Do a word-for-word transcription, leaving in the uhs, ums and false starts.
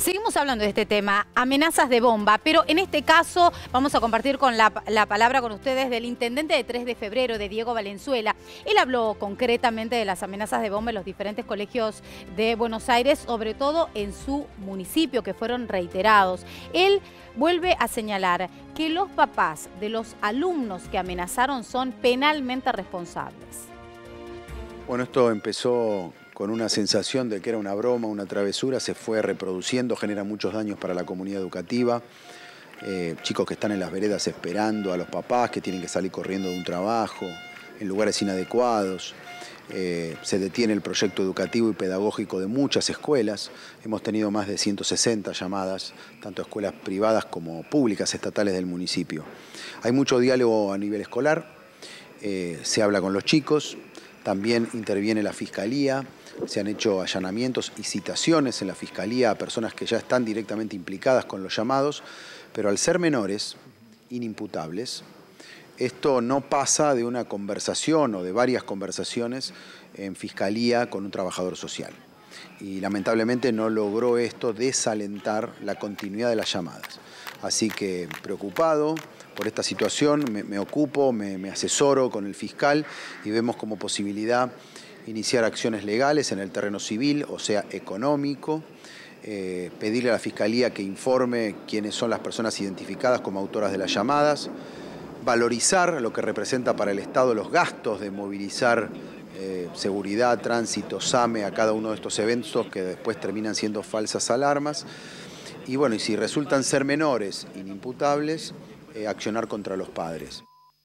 Seguimos hablando de este tema, amenazas de bomba, pero en este caso vamos a compartir con la, la palabra con ustedes del intendente de tres de febrero, de Diego Valenzuela. Él habló concretamente de las amenazas de bomba en los diferentes colegios de Buenos Aires, sobre todo en su municipio, que fueron reiterados. Él vuelve a señalar que los papás de los alumnos que amenazaron son penalmente responsables. Bueno, esto empezó con una sensación de que era una broma, una travesura, se fue reproduciendo, genera muchos daños para la comunidad educativa. Eh, chicos que están en las veredas esperando a los papás, que tienen que salir corriendo de un trabajo, en lugares inadecuados. Eh, se detiene el proyecto educativo y pedagógico de muchas escuelas. Hemos tenido más de ciento sesenta llamadas, tanto escuelas privadas como públicas estatales del municipio. Hay mucho diálogo a nivel escolar, eh, se habla con los chicos, también interviene la Fiscalía, se han hecho allanamientos y citaciones en la Fiscalía a personas que ya están directamente implicadas con los llamados, pero al ser menores, inimputables, esto no pasa de una conversación o de varias conversaciones en Fiscalía con un trabajador social. Y lamentablemente no logró esto desalentar la continuidad de las llamadas. Así que preocupado por esta situación, me, me ocupo, me, me asesoro con el fiscal y vemos como posibilidad iniciar acciones legales en el terreno civil, o sea, económico, eh, pedirle a la Fiscalía que informe quiénes son las personas identificadas como autoras de las llamadas, valorizar lo que representa para el Estado los gastos de movilizar eh, seguridad, tránsito, SAME a cada uno de estos eventos que después terminan siendo falsas alarmas. Y bueno, y si resultan ser menores inimputables, eh, accionar contra los padres.